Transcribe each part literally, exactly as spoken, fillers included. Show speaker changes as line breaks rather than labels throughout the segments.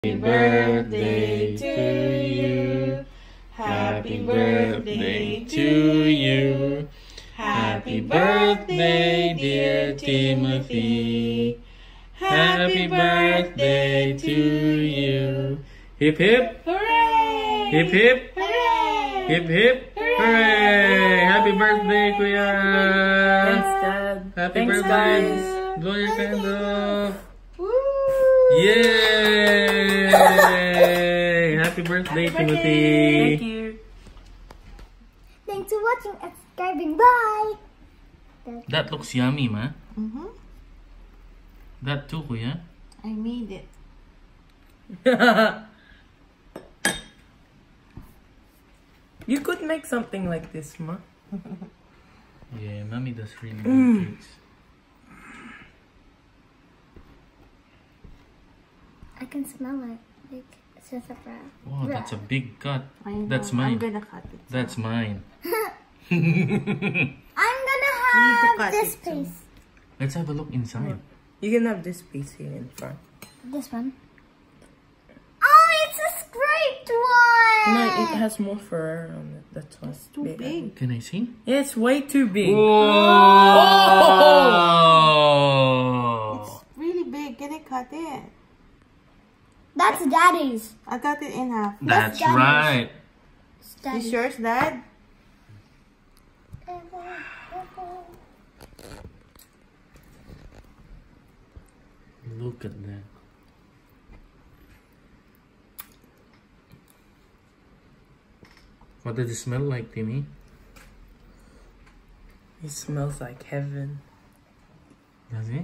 Happy birthday to you. Happy birthday to you. Happy birthday, dear Timothy. Happy birthday to you. Hip hip.
Hooray!
Hip hip.
Hooray!
Hip hip. Hooray! Happy birthday, Kuya.
Thanks, Dad.
Happy
Thanks,
birthday.
guys.
Blow your candle.
Woo!
Yay! Happy birthday,
Happy
Timothy.
birthday. Thank you.
Thanks for watching and subscribing. Bye!
That looks yummy, ma.
Mm-hmm.
That too, Kuya.
I made it. You could make something like this, ma.
Yeah, mommy does really good
Mm.
cakes.
I can smell it. Like, it's just a breath.
Wow, that's a big cut.
I know.
That's
I'm
mine.
gonna cut it.
That's mine.
I'm gonna
need to
have
cut
this
it too.
piece.
Let's have a look inside.
You can have this piece here in front.
This one. Oh, it's a scraped one!
No, it has more fur on it. That's why it's
Too big.
Can I see?
Yeah, it's way too big.
Whoa!
It's really big. Can I cut it?
That's Daddy's.
I cut it in half.
That's
Daddy's.
right.
It's
Is
Daddy's.
yours, Dad?
Look at that. What does it smell like, Timmy?
It smells like heaven.
Does it?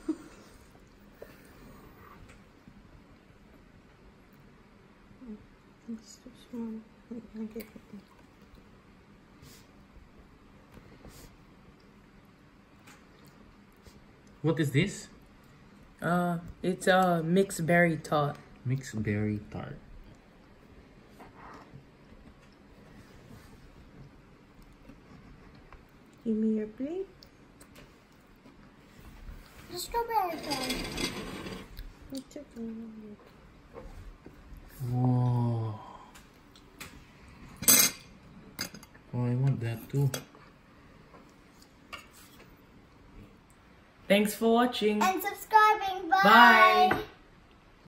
It's too small. Wait, I'll get it.
What is this?
Uh, it's a mixed berry tart.
Mixed berry tart.
Give me your plate.
The strawberry one.
It's okay.
Whoa. Oh, I want that too.
Thanks for watching.
And subscribing. Bye!
Bye.